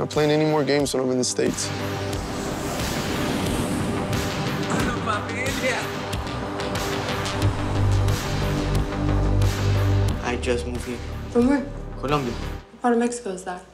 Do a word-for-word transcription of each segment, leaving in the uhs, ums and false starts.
playing any more games when I'm in the States. I just moved here. From where? Colombia. What part of Mexico is that?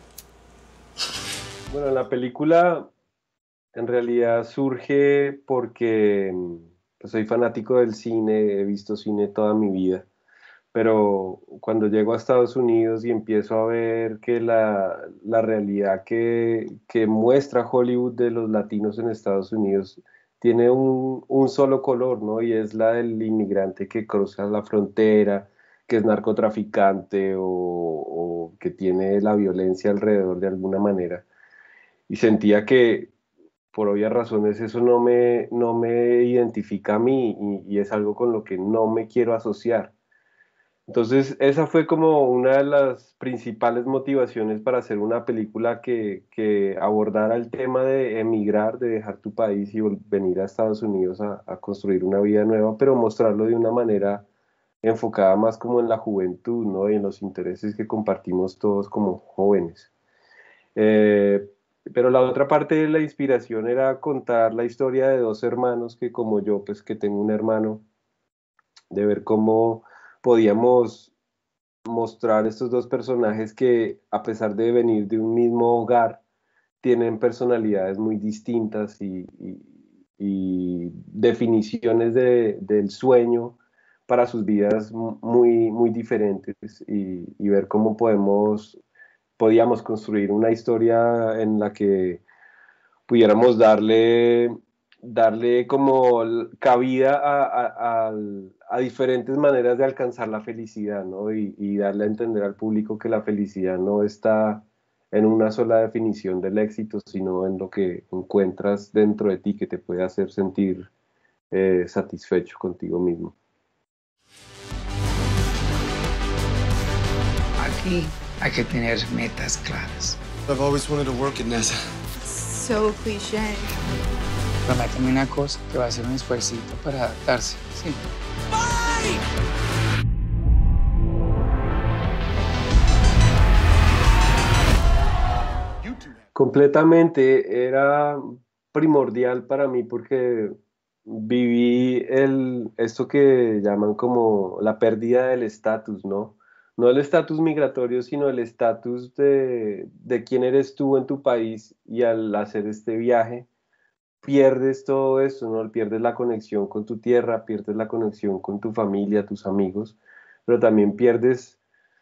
Bueno, la película en realidad surge porque pues, soy fanático del cine, he visto cine toda mi vida, pero cuando llego a Estados Unidos y empiezo a ver que la, la realidad que, que muestra Hollywood de los latinos en Estados Unidos tiene un, un solo color, ¿no? Y es la del inmigrante que cruza la frontera, que es narcotraficante o, o que tiene la violencia alrededor de alguna manera. Y sentía que, por obvias razones, eso no me, no me identifica a mí y, y es algo con lo que no me quiero asociar. Entonces, esa fue como una de las principales motivaciones para hacer una película que, que abordara el tema de emigrar, de dejar tu país y venir a Estados Unidos a, a construir una vida nueva, pero mostrarlo de una manera enfocada más como en la juventud, ¿no? Y en los intereses que compartimos todos como jóvenes. Eh, pero la otra parte de la inspiración era contar la historia de dos hermanos que como yo, pues que tengo un hermano, de ver cómo podíamos mostrar estos dos personajes que a pesar de venir de un mismo hogar, tienen personalidades muy distintas y, y, y definiciones de, del sueño para sus vidas muy, muy diferentes y, y ver cómo podemos, podíamos construir una historia en la que pudiéramos darle, darle como cabida a, a, a, a diferentes maneras de alcanzar la felicidad, ¿no? Y, y darle a entender al público que la felicidad no está en una sola definición del éxito, sino en lo que encuentras dentro de ti que te puede hacer sentir eh, satisfecho contigo mismo. Aquí hay que tener metas claras. I've always wanted to work at NASA. So cliché. Prométeme una cosa, que va a hacer un esfuercito para adaptarse, ¿sí? Completamente, era primordial para mí porque viví el, esto que llaman como la pérdida del estatus, ¿no? No el estatus migratorio, sino el estatus de, de quién eres tú en tu país, y al hacer este viaje pierdes todo esto, ¿no? Pierdes la conexión con tu tierra, pierdes la conexión con tu familia, tus amigos, pero también pierdes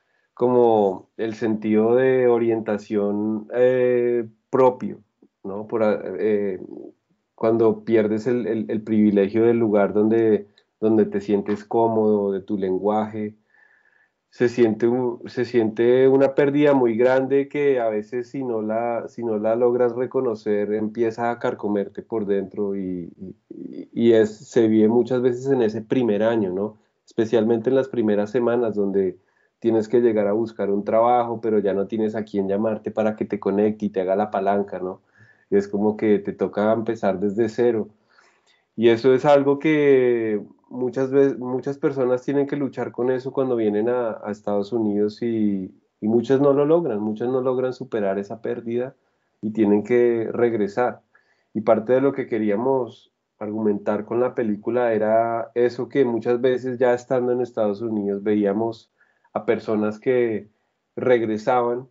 como el sentido de orientación eh, propio, ¿no? Por, eh, cuando pierdes el, el, el privilegio del lugar donde, donde te sientes cómodo, de tu lenguaje, se siente, un, se siente una pérdida muy grande que a veces si no la, si no la logras reconocer empieza a carcomerte por dentro y, y, y es, se vive muchas veces en ese primer año, ¿no? Especialmente en las primeras semanas donde tienes que llegar a buscar un trabajo, pero ya no tienes a quién llamarte para que te conecte y te haga la palanca, ¿no? Y es como que te toca empezar desde cero. Y eso es algo que muchas veces, muchas personas tienen que luchar con eso cuando vienen a, a Estados Unidos y, y muchas no lo logran, muchas no logran superar esa pérdida y tienen que regresar. Y parte de lo que queríamos argumentar con la película era eso, que muchas veces ya estando en Estados Unidos veíamos a personas que regresaban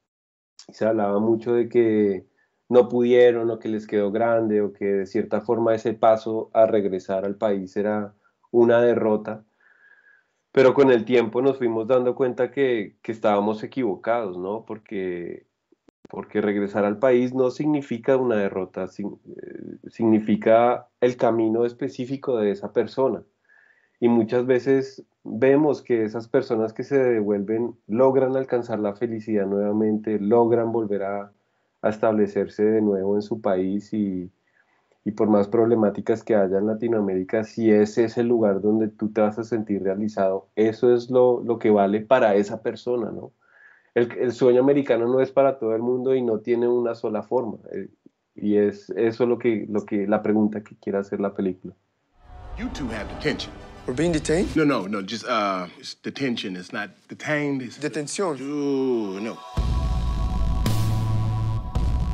y se hablaba mucho de que no pudieron o que les quedó grande o que de cierta forma ese paso a regresar al país era una derrota, pero con el tiempo nos fuimos dando cuenta que, que estábamos equivocados, ¿no? Porque, porque regresar al país no significa una derrota, sin, eh, significa el camino específico de esa persona. Y muchas veces vemos que esas personas que se devuelven logran alcanzar la felicidad nuevamente, logran volver a, a establecerse de nuevo en su país y, y por más problemáticas que haya en Latinoamérica, si ese es el lugar donde tú te vas a sentir realizado, eso es lo, lo que vale para esa persona, ¿no? El, el sueño americano no es para todo el mundo y no tiene una sola forma. Eh, y es eso lo que, lo que, la pregunta que quiere hacer la película. You two have detention. We're being detained? No, no, no, just, uh, it's detention. It's not detained. It's... Detención. Ooh, no.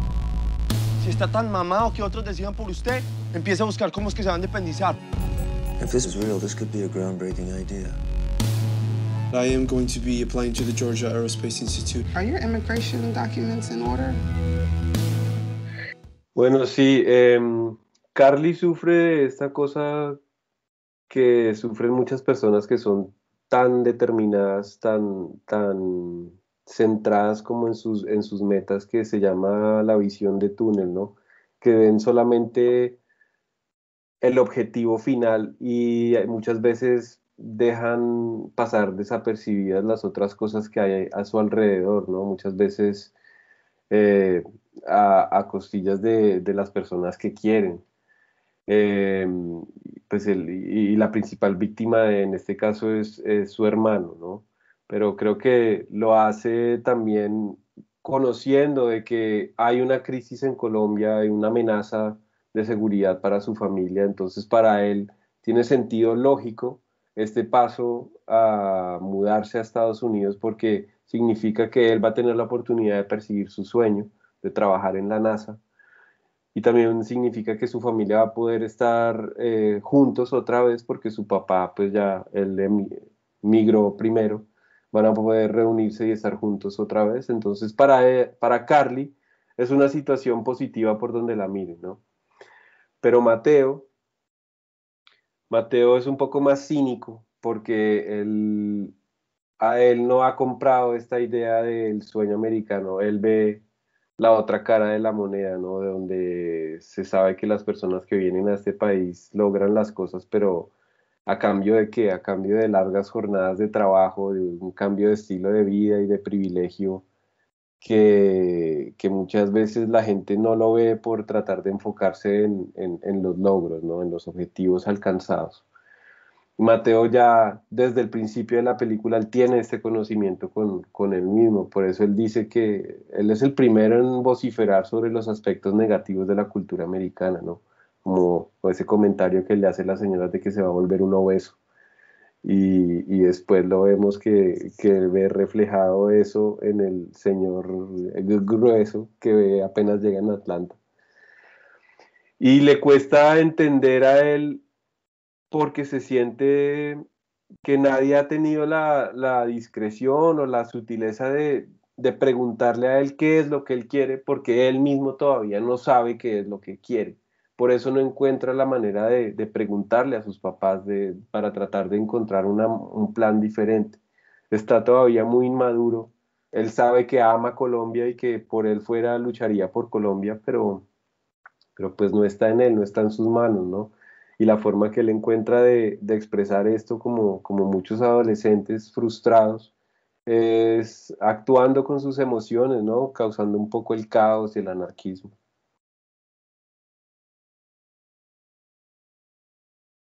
está tan mamado que otros decidan por usted, empieza a buscar cómo es que se van a independizar. If this is real, this could be a groundbreaking idea. I am going to be applying to the Georgia Aerospace Institute. Are your immigration documents in order? Bueno, sí, eh, Carly sufre de esta cosa que sufren muchas personas que son tan determinadas, tan, tan centradas como en sus, en sus metas, que se llama la visión de túnel, ¿no? Que ven solamente el objetivo final y muchas veces dejan pasar desapercibidas las otras cosas que hay a su alrededor, ¿no? Muchas veces eh, a, a costillas de, de las personas que quieren. Eh, pues el, y, y la principal víctima de, en este caso es, es su hermano, ¿no? Pero creo que lo hace también conociendo de que hay una crisis en Colombia, hay una amenaza de seguridad para su familia, entonces para él tiene sentido lógico este paso a mudarse a Estados Unidos porque significa que él va a tener la oportunidad de perseguir su sueño, de trabajar en la NASA, y también significa que su familia va a poder estar eh, juntos otra vez porque su papá, pues ya él migró primero, van a poder reunirse y estar juntos otra vez. Entonces para, él, para Carly es una situación positiva por donde la mire, ¿no? Pero Mateo, Mateo es un poco más cínico porque él, a él no ha comprado esta idea del sueño americano, él ve la otra cara de la moneda, ¿no? De donde se sabe que las personas que vienen a este país logran las cosas, pero ¿a cambio de qué? A cambio de largas jornadas de trabajo, de un cambio de estilo de vida y de privilegio que, que muchas veces la gente no lo ve por tratar de enfocarse en, en, en los logros, ¿no? En los objetivos alcanzados. Mateo ya desde el principio de la película él tiene este conocimiento con, con él mismo, por eso él dice que él es el primero en vociferar sobre los aspectos negativos de la cultura americana, ¿no? Como ese comentario que le hace la señora de que se va a volver un obeso, y, y después lo vemos que, que ve reflejado eso en el señor grueso que ve apenas llega en Atlanta, y le cuesta entender a él porque se siente que nadie ha tenido la, la discreción o la sutileza de, de preguntarle a él qué es lo que él quiere, porque él mismo todavía no sabe qué es lo que quiere. Por eso no encuentra la manera de, de preguntarle a sus papás de, para tratar de encontrar una, un plan diferente. Está todavía muy inmaduro. Él sabe que ama Colombia y que por él fuera lucharía por Colombia, pero, pero pues no está en él, no está en sus manos, ¿no? Y la forma que él encuentra de, de expresar esto, como, como muchos adolescentes frustrados, es actuando con sus emociones, ¿no? Causando un poco el caos y el anarquismo.